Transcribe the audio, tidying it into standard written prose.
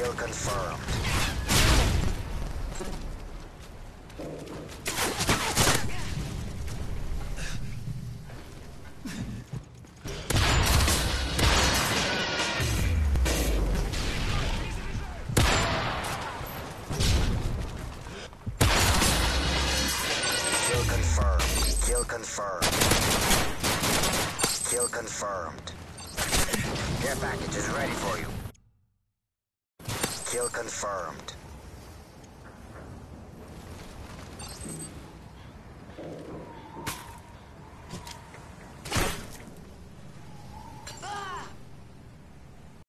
Kill confirmed. Kill confirmed. Kill confirmed. Kill confirmed. Care package is ready for you. Kill confirmed.